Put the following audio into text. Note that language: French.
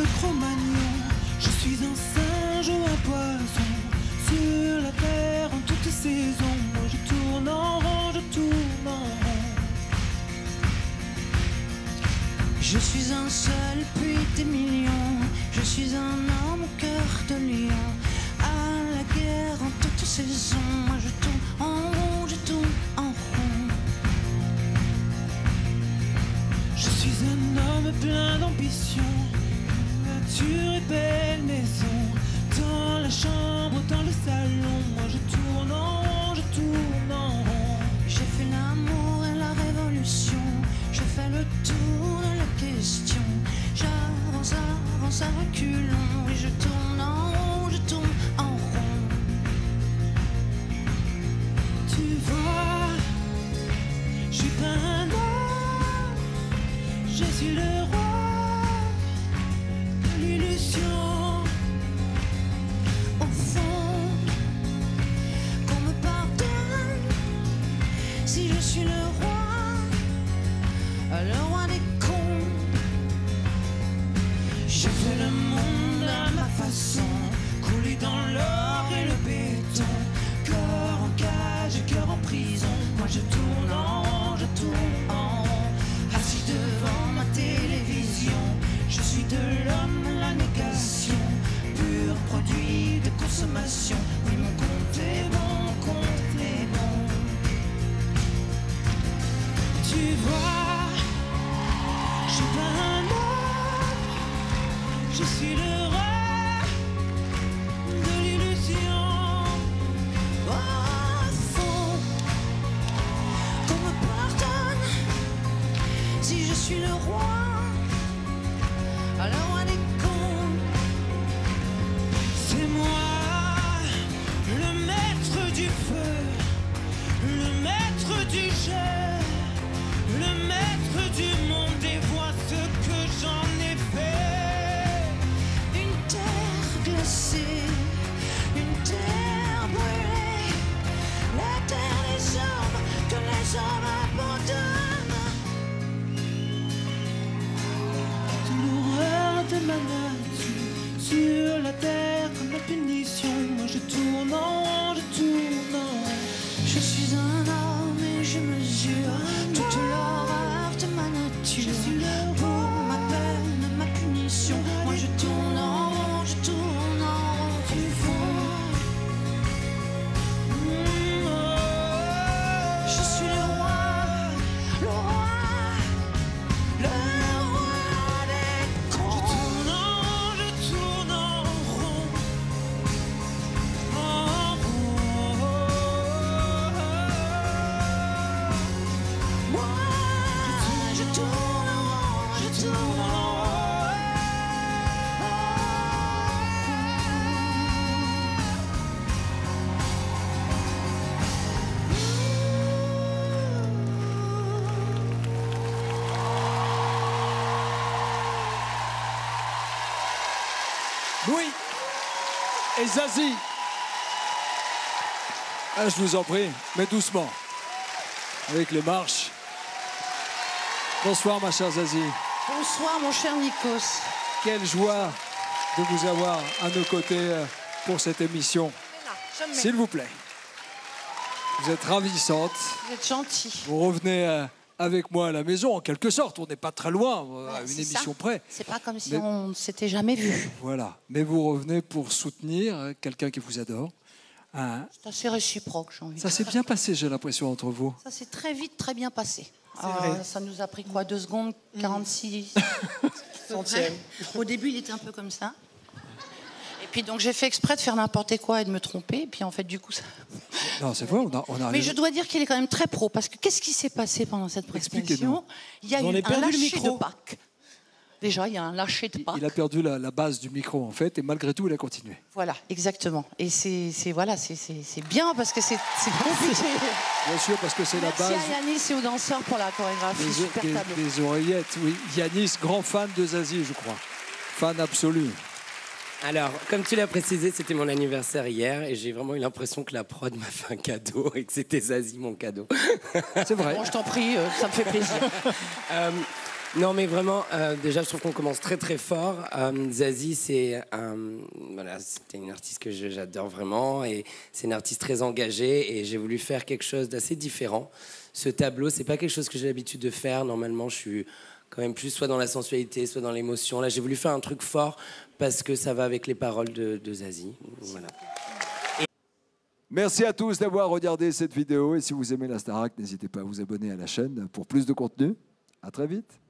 Cro-Magnon. Je suis un singe ou un poisson sur la terre en toute saison. Moi je tourne en rond, je tourne en rond. Je suis un seul puis des millions. Je suis un homme au cœur de lion. À la guerre en toute saison. Moi je tourne en rond, je tourne en rond. Je suis un homme plein d'ambition. Nature et belle maison. Dans la chambre, dans le salon. Moi je tourne en rond, je tourne en rond. J'ai fait l'amour et la révolution. Je fais le tour de la question. J'avance, avance à reculons. Et je tourne en rond, je tourne en rond. Tu vois, je suis pas un homme. Je suis le roi de l'illusion. Au fond, qu'on me pardonne si je suis le roi des cons. Je fais le monde à ma façon, couler dans l'or et le béton. Corps en cage et cœur en prison. Moi je tourne en rond, je tourne en rond. Assis devant ma télévision, je suis de l'homme la négation. Pur produit de consommation. Oui mon compte est bon, mon compte est bon. Tu vois, je suis pas un homme, je suis le roi de l'illusion. Au fond, qu'on me pardonne si je suis le roi des cons. C'est moi, le maître du feu, le maître du jeu, le maître du monde, et vois ce que j'en ai fait. Une terre glacée, une terre brûlée, la terre des hommes que les hommes abandonnent. L'horreur de ma nature, sur la terre comme la punition. Moi je tourne en rond, je tourne en rond. Je suis un homme et je mesure toute l'horreur de ma nature. Pour ma peine, ma punition, moi je tourne en rond, je tourne en rond. Tu vois, je suis le roi des cons. Je tourne en rond, je tourne en rond. En rond. Moi, je tourne en rond, je tourne en rond. Louis et Zazie. Ah, je vous en prie, mais doucement, avec les marches. Bonsoir, ma chère Zazie. Bonsoir, mon cher Nikos. Quelle joie de vous avoir à nos côtés pour cette émission. S'il vous plaît. Vous êtes ravissante. Vous êtes gentil. Vous revenez avec moi à la maison, en quelque sorte. On n'est pas très loin, à une c'est émission ça. près. C'est pas comme si Mais- on ne s'était jamais vu. Voilà. Mais vous revenez pour soutenir quelqu'un qui vous adore. Hein. C'est assez réciproque, j'ai envie de Ça dire. s'est bien passé, j'ai l'impression, entre vous. Ça s'est très vite, très bien passé. vrai. Ça nous a pris quoi, 2 secondes, 46 Centième. Au début, il était un peu comme ça. Et puis donc j'ai fait exprès de faire n'importe quoi et de me tromper. Et puis en fait, du coup, ça... Non, c'est vrai, on a Mais je dois dire qu'il est quand même très pro. Parce que qu'est-ce qui s'est passé pendant cette Expliquez-nous. prestation? Il y a Vous en eu avez un perdu le lâcher micro. de Pâques. Déjà, il y a un lâcher de Pâques. Il a perdu la base du micro, en fait, et malgré tout, il a continué. Voilà, exactement. Et c'est bien parce que c'est compliqué. Bien sûr, parce que c'est la Merci base à Yanis et aux danseurs pour la chorégraphie. Super tableau. des oreillettes. Oui, Yanis, grand fan de Zazie, je crois. Fan absolu. Alors, comme tu l'as précisé, c'était mon anniversaire hier et j'ai vraiment eu l'impression que la prod m'a fait un cadeau et que c'était Zazie mon cadeau. C'est vrai. Bon, je t'en prie, ça me fait plaisir. Non, mais vraiment, déjà, je trouve qu'on commence très très fort. Zazie, voilà, c'était une artiste que j'adore vraiment, et c'est une artiste très engagée, et j'ai voulu faire quelque chose d'assez différent. Ce tableau, c'est pas quelque chose que j'ai l'habitude de faire. Normalement, je suis quand même plus soit dans la sensualité, soit dans l'émotion. Là, j'ai voulu faire un truc fort parce que ça va avec les paroles de Zazie. Voilà. Merci à tous d'avoir regardé cette vidéo. Et si vous aimez la Starac, n'hésitez pas à vous abonner à la chaîne pour plus de contenu. À très vite.